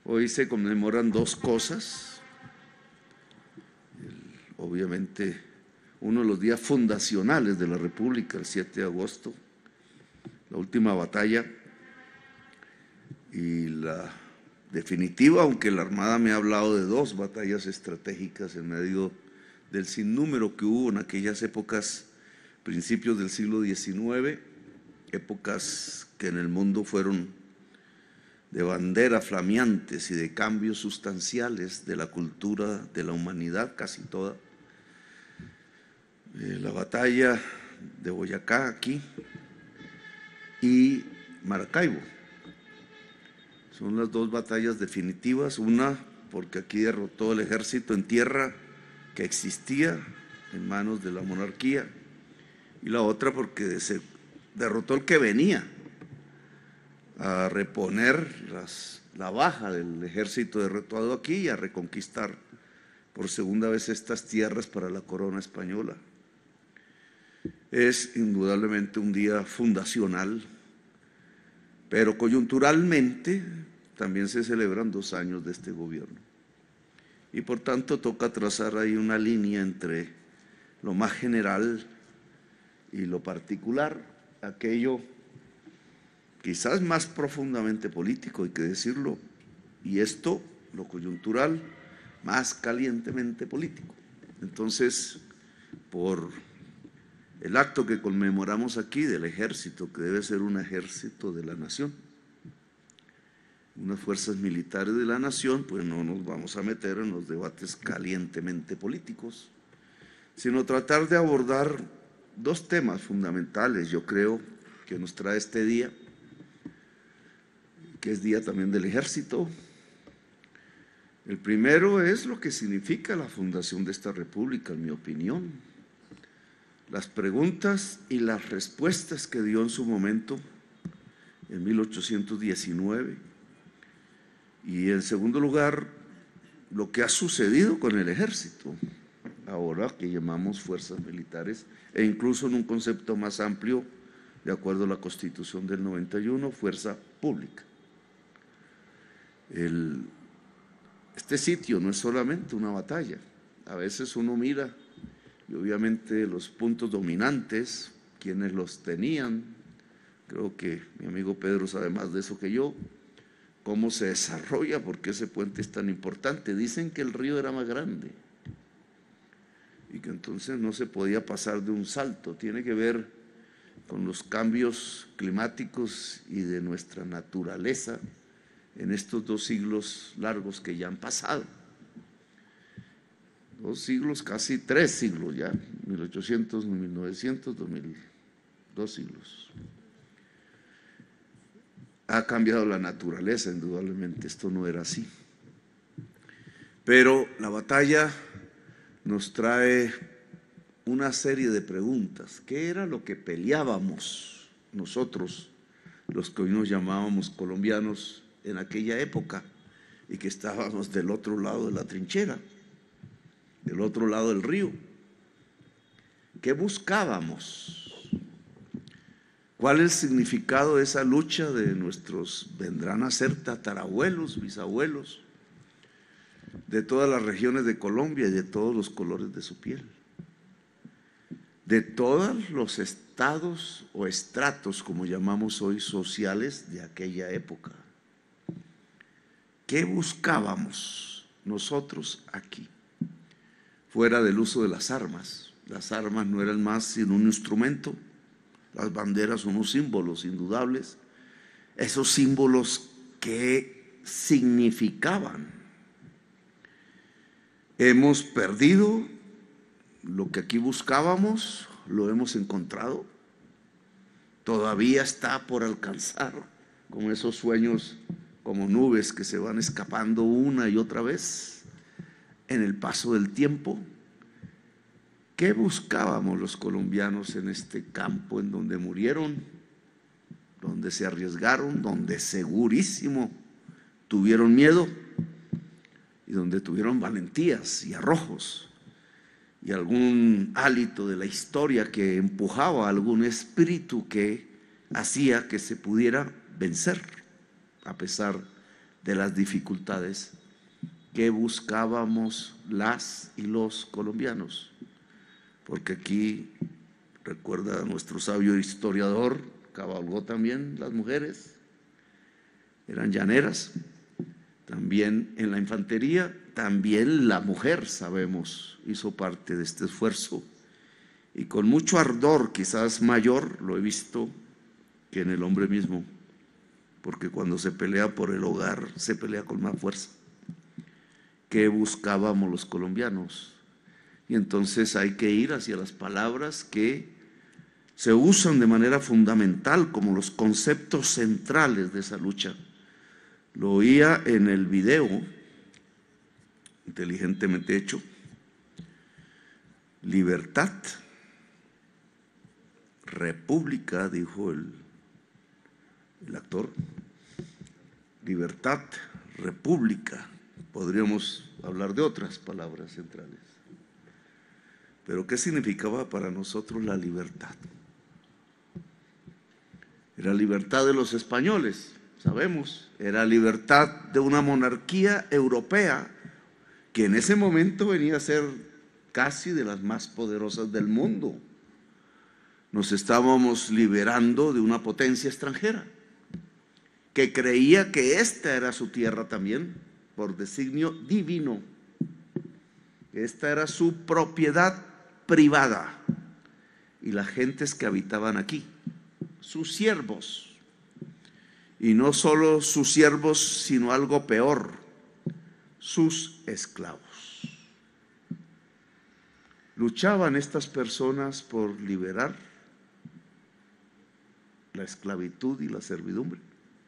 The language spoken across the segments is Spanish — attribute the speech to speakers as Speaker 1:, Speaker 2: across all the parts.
Speaker 1: Hoy se conmemoran dos cosas. Obviamente, uno de los días fundacionales de la República, el 7 de agosto, la última batalla, y la definitiva, aunque la Armada me ha hablado de dos batallas estratégicas en medio del sinnúmero que hubo en aquellas épocas, principios del siglo XIX, épocas que en el mundo fueron de banderas flameantes y de cambios sustanciales de la cultura de la humanidad, casi toda. La batalla de Boyacá aquí y Maracaibo. Son las dos batallas definitivas, una porque aquí derrotó el ejército en tierra que existía en manos de la monarquía, y la otra porque se derrotó el que venía a reponer la baja del ejército derrotado aquí y a reconquistar por segunda vez estas tierras para la corona española. Es indudablemente un día fundacional, pero coyunturalmente también se celebran 2 años de este gobierno. Y por tanto toca trazar ahí una línea entre lo más general y lo particular, aquello quizás más profundamente político, hay que decirlo, y esto, lo coyuntural, más calientemente político. Entonces, por el acto que conmemoramos aquí del ejército, que debe ser un ejército de la nación, unas fuerzas militares de la nación, pues no nos vamos a meter en los debates calientemente políticos, sino tratar de abordar dos temas fundamentales, yo creo, que nos trae este día, que es día también del ejército. El primero es lo que significa la fundación de esta república, en mi opinión, las preguntas y las respuestas que dio en su momento, en 1819, y en segundo lugar, lo que ha sucedido con el ejército, ahora que llamamos fuerzas militares, e incluso en un concepto más amplio, de acuerdo a la Constitución del 91, fuerza pública. Este sitio no es solamente una batalla, a veces uno mira, y obviamente los puntos dominantes, quienes los tenían, creo que mi amigo Pedro sabe más de eso que yo, cómo se desarrolla, por qué ese puente es tan importante. Dicen que el río era más grande y que entonces no se podía pasar de un salto, tiene que ver con los cambios climáticos y de nuestra naturaleza en estos 2 siglos largos que ya han pasado. 2 siglos, casi 3 siglos ya, 1800, 1900, 2000, 2 siglos. Ha cambiado la naturaleza, indudablemente, esto no era así. Pero la batalla nos trae una serie de preguntas. ¿Qué era lo que peleábamos nosotros, los que hoy nos llamábamos colombianos en aquella época y que estábamos del otro lado de la trinchera, del otro lado del río? ¿Qué buscábamos? ¿Cuál es el significado de esa lucha de nuestros, vendrán a ser tatarabuelos, bisabuelos, de todas las regiones de Colombia y de todos los colores de su piel, de todos los estados o estratos, como llamamos hoy, sociales de aquella época? ¿Qué buscábamos nosotros aquí? Fuera del uso de las armas. Las armas no eran más sino un instrumento, las banderas son unos símbolos indudables, esos símbolos que significaban. Hemos perdido lo que aquí buscábamos, lo hemos encontrado, todavía está por alcanzar, como esos sueños, como nubes que se van escapando una y otra vez en el paso del tiempo. ¿Qué buscábamos los colombianos en este campo en donde murieron, donde se arriesgaron, donde segurísimo tuvieron miedo y donde tuvieron valentías y arrojos y algún hálito de la historia que empujaba, algún espíritu que hacía que se pudiera vencer a pesar de las dificultades que buscábamos las y los colombianos. Porque aquí, recuerda nuestro sabio historiador, cabalgó también las mujeres, eran llaneras. También en la infantería, también la mujer, sabemos, hizo parte de este esfuerzo. Y con mucho ardor, quizás mayor, lo he visto, que en el hombre mismo. Porque cuando se pelea por el hogar, se pelea con más fuerza. ¿Qué buscábamos los colombianos? Y entonces hay que ir hacia las palabras que se usan de manera fundamental como los conceptos centrales de esa lucha. Lo oía en el video, inteligentemente hecho, libertad, república, dijo el actor, libertad, república. Podríamos hablar de otras palabras centrales. Pero ¿qué significaba para nosotros la libertad? Era libertad de los españoles, sabemos, era libertad de una monarquía europea que en ese momento venía a ser casi de las más poderosas del mundo. Nos estábamos liberando de una potencia extranjera que creía que esta era su tierra también, por designio divino. Esta era su propiedad privada y las gentes que habitaban aquí, sus siervos. Y no solo sus siervos, sino algo peor, sus esclavos. Luchaban estas personas por liberar la esclavitud y la servidumbre.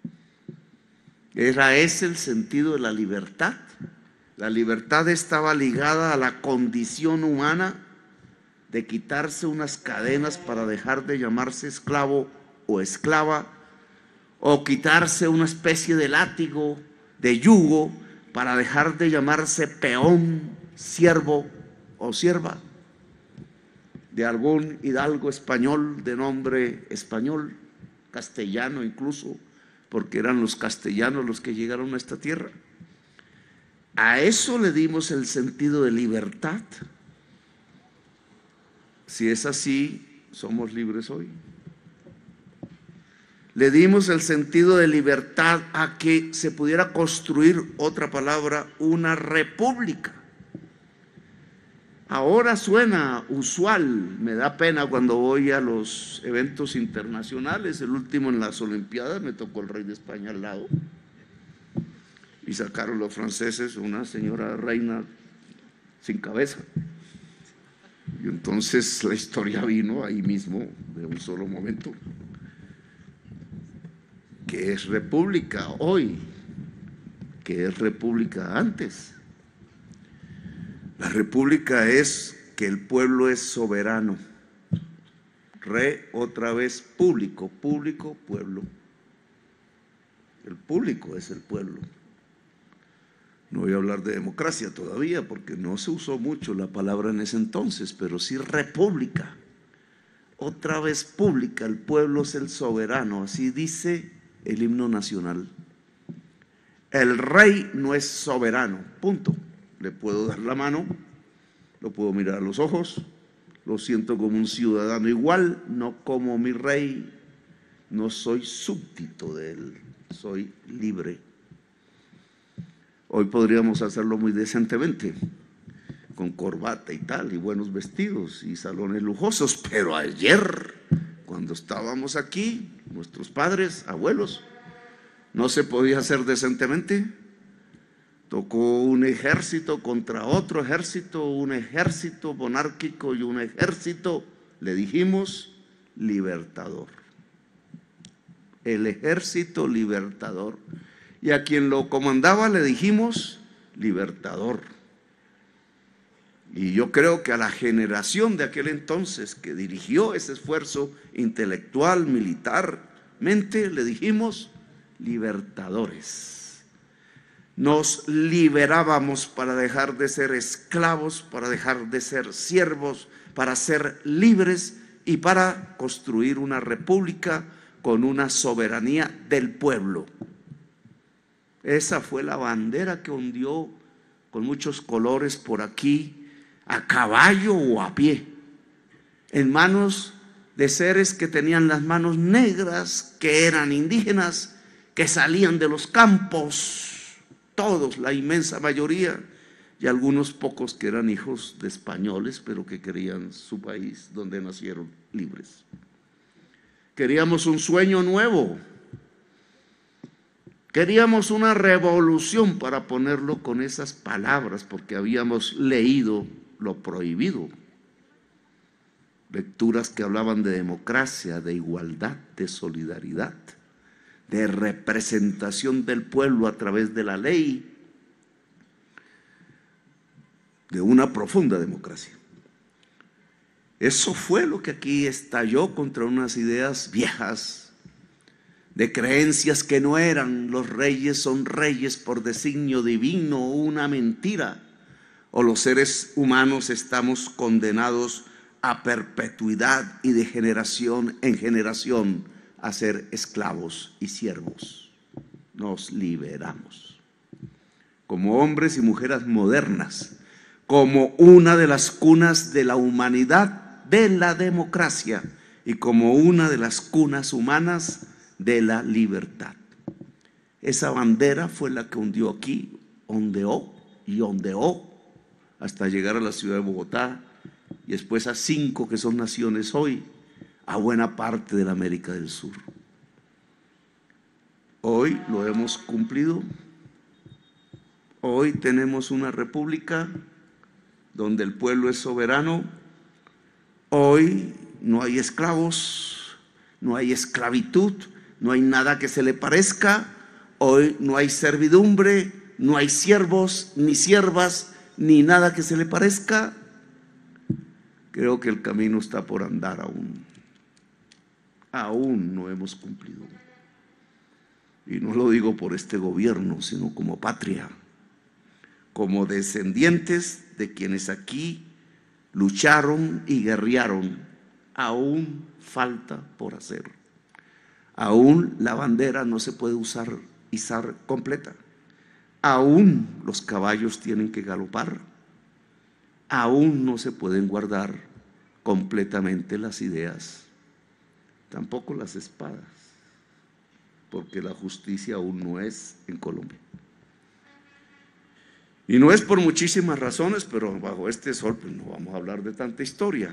Speaker 1: Era ese el sentido de la libertad. La libertad estaba ligada a la condición humana de quitarse unas cadenas para dejar de llamarse esclavo o esclava, o quitarse una especie de látigo, de yugo, para dejar de llamarse peón, siervo o sierva de algún hidalgo español de nombre español, castellano incluso, porque eran los castellanos los que llegaron a esta tierra. A eso le dimos el sentido de libertad. Si es así, somos libres hoy. Le dimos el sentido de libertad a que se pudiera construir, otra palabra, una república. Ahora suena usual, me da pena cuando voy a los eventos internacionales. El último en las Olimpiadas me tocó el rey de España al lado y sacaron los franceses una señora reina sin cabeza. Y entonces la historia vino ahí mismo de un solo momento. ¿Qué es república hoy? ¿Qué es república antes? La república es que el pueblo es soberano. Otra vez público, público, pueblo. El público es el pueblo. No voy a hablar de democracia todavía porque no se usó mucho la palabra en ese entonces, pero sí república. Otra vez pública, el pueblo es el soberano, así dice el himno nacional. El rey no es soberano, punto. Le puedo dar la mano, lo puedo mirar a los ojos, lo siento como un ciudadano igual, no como mi rey, no soy súbdito de él, soy libre. Hoy podríamos hacerlo muy decentemente, con corbata y tal, y buenos vestidos y salones lujosos, pero ayer, cuando estábamos aquí, nuestros padres, abuelos, no se podía hacer decentemente. Tocó un ejército contra otro ejército, un ejército monárquico y un ejército, le dijimos, libertador. El ejército libertador. Y a quien lo comandaba le dijimos, libertador. Y yo creo que a la generación de aquel entonces que dirigió ese esfuerzo intelectual, militarmente, le dijimos, libertadores. Nos liberábamos para dejar de ser esclavos, para dejar de ser siervos, para ser libres y para construir una república con una soberanía del pueblo. Esa fue la bandera que ondeó con muchos colores por aquí, a caballo o a pie, en manos de seres que tenían las manos negras, que eran indígenas, que salían de los campos, todos, la inmensa mayoría, y algunos pocos que eran hijos de españoles, pero que querían su país donde nacieron libres. Queríamos un sueño nuevo, queríamos una revolución, para ponerlo con esas palabras, porque habíamos leído lo prohibido. Lecturas que hablaban de democracia, de igualdad, de solidaridad, de representación del pueblo a través de la ley, de una profunda democracia. Eso fue lo que aquí estalló contra unas ideas viejas, de creencias que no eran. Los reyes son reyes por designio divino, una mentira. O los seres humanos estamos condenados a perpetuidad y de generación en generación a ser esclavos y siervos. Nos liberamos como hombres y mujeres modernas, como una de las cunas de la humanidad, de la democracia, y como una de las cunas humanas de la libertad. Esa bandera fue la que hundió aquí, ondeó y ondeó hasta llegar a la ciudad de Bogotá, y después a 5 que son naciones hoy, a buena parte de la América del Sur. Hoy lo hemos cumplido. Hoy tenemos una república donde el pueblo es soberano. Hoy no hay esclavos, no hay esclavitud, no hay nada que se le parezca. Hoy no hay servidumbre, no hay siervos ni siervas, ni nada que se le parezca. Creo que el camino está por andar aún. Aún no hemos cumplido. Y no lo digo por este gobierno, sino como patria, como descendientes de quienes aquí lucharon y guerrearon. Aún falta por hacer. Aún la bandera no se puede izar completa. Aún los caballos tienen que galopar. Aún no se pueden guardar completamente las ideas, tampoco las espadas, porque la justicia aún no es en Colombia. Y no es por muchísimas razones, pero bajo este sol pues no vamos a hablar de tanta historia.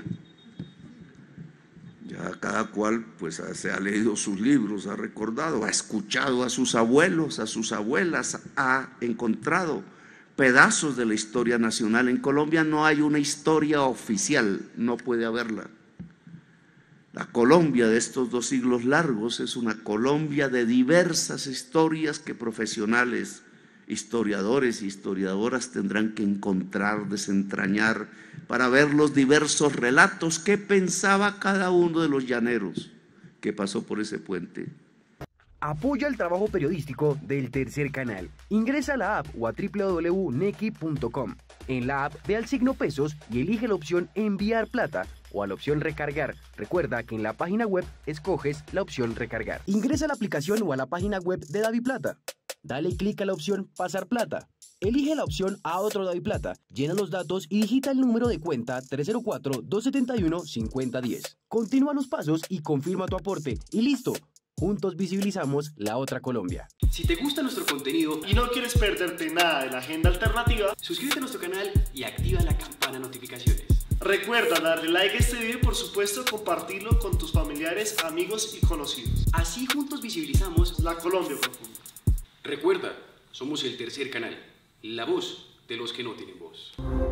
Speaker 1: Ya cada cual pues se ha leído sus libros, ha recordado, ha escuchado a sus abuelos, a sus abuelas, ha encontrado pedazos de la historia nacional. En Colombia no hay una historia oficial, no puede haberla. La Colombia de estos 2 siglos largos es una Colombia de diversas historias que profesionales, historiadores y historiadoras tendrán que encontrar, desentrañar, para ver los diversos relatos que pensaba cada uno de los llaneros que pasó por ese puente.
Speaker 2: Apoya el trabajo periodístico del Tercer Canal. Ingresa a la app o a www.nequi.com. En la app ve al signo pesos y elige la opción enviar plata o a la opción recargar. Recuerda que en la página web escoges la opción recargar. Ingresa a la aplicación o a la página web de DaviPlata. Dale clic a la opción pasar plata. Elige la opción a otro DaviPlata, llena los datos y digita el número de cuenta 304-271-5010. Continúa los pasos y confirma tu aporte y listo. Juntos visibilizamos la otra Colombia.
Speaker 3: Si te gusta nuestro contenido
Speaker 4: y no quieres perderte nada de la agenda alternativa,
Speaker 3: suscríbete a nuestro canal y activa la campana de notificaciones.
Speaker 4: Recuerda darle like a este video y por supuesto compartirlo con tus familiares, amigos y conocidos.
Speaker 3: Así juntos visibilizamos
Speaker 4: la Colombia profunda.
Speaker 3: Recuerda, somos el Tercer Canal, la voz de los que no tienen voz.